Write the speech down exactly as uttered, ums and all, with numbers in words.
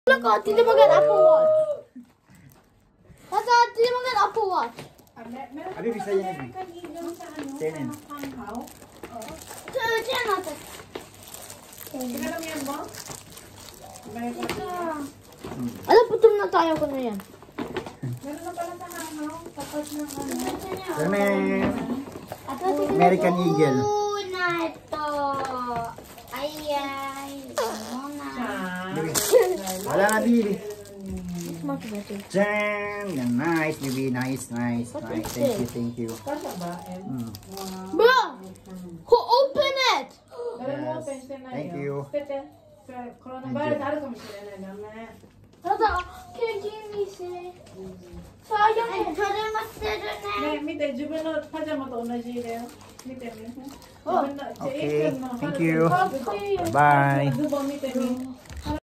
Look, oh, did you get Apple Watch? That's all, did you get Apple Watch? Abi bisa yan ni. Tenen. Diyan natin. Pinagam yan mo? Alam, putum na tayo ko na yan. Meron na pala sa hangaw. Tapos ng ano. Pero may American Eagle. Na ito. Ayan. Muna. Wala na bili. Smash better. Jan! Yan, nice, baby. Nice, nice, What nice. is Thank you, this? thank you. Kasha ba? Mm. Bro! Who open it? Yes. Thank you. Coronavirus あるかもしれないダメ。 Tata, can you give me say? sayang, 잘 맞대르네. ね、見て自分のパジャマと同じだよ。見てみ。 Okay, thank you. Okay. Bye. ズボン見てみ。